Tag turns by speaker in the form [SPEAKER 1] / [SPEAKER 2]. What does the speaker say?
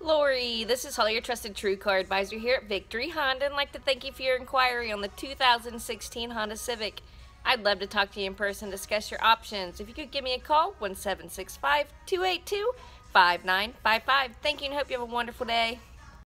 [SPEAKER 1] Lori, this is Holly, your trusted True Car Advisor here at Victory Honda, and I'd like to thank you for your inquiry on the 2016 Honda Civic. I'd love to talk to you in person, discuss your options. If you could give me a call, 1-765-282-5955. Thank you and hope you have a wonderful day.